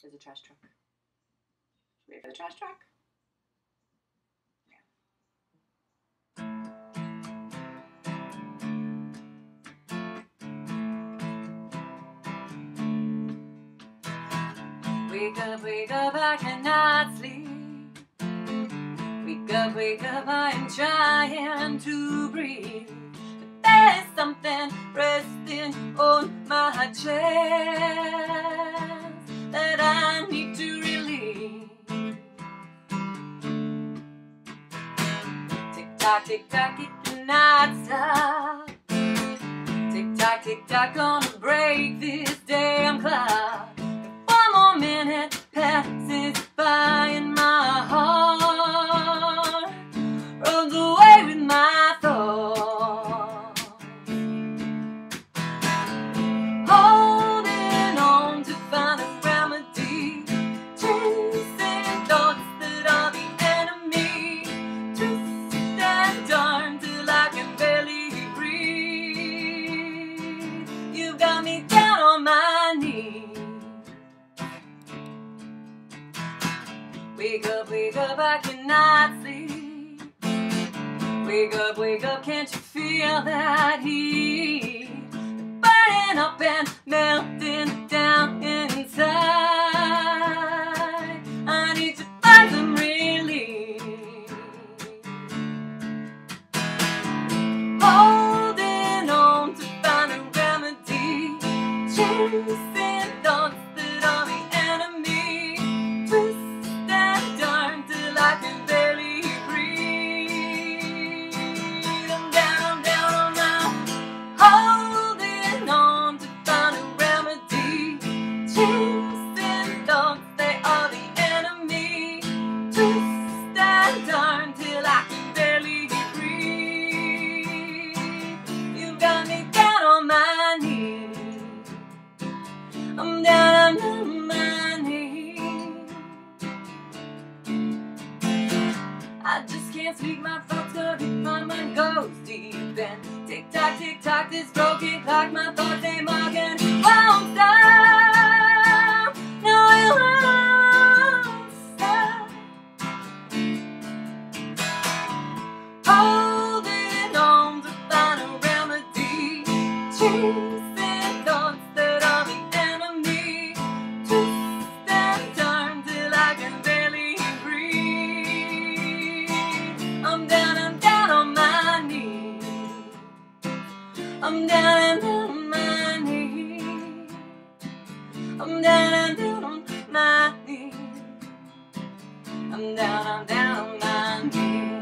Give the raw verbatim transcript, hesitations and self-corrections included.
There's a trash truck. Wait for the trash truck. Wake up, wake up, I cannot sleep. Wake up, wake up, I am trying to breathe. But there's something resting on my chest that I need to release. Tick tock, tick tock, it cannot stop. Tick tock, tick tock, gonna break this damn clock. One minute passes by and my heart runs away with my thoughts, holding on to find a remedy, chasing thoughts that are the enemy, twist and turn till I can barely breathe. You've got me down on my knees. Wake up, wake up, I cannot sleep. Wake up, wake up, can't you feel that heat? Burning up and melting down inside. I need to find some relief. Holding on to find a remedy, chasing thoughts that are the enemy, twist till I can barely breathe. I'm down, I'm down on my, holding on to find a remedy, chasing thoughts, they are the enemy, twist and turn till I can barely breathe. You've got me down on my knees. I'm down, I'm down on my knees. I just can't speak my thoughts, cause my mind goes deep. And tick tock, tick tock, this broken clock, my thoughts ain't marking. Won't stop, no it won't stop. Holding on to find a remedy, chasing thoughts that are the enemy, twist and turn till I can barely breathe. I'm down, I'm down on my knees. I'm down, I'm down on my knees. I'm down, I'm down on my knees. I'm down, I'm down on my knees.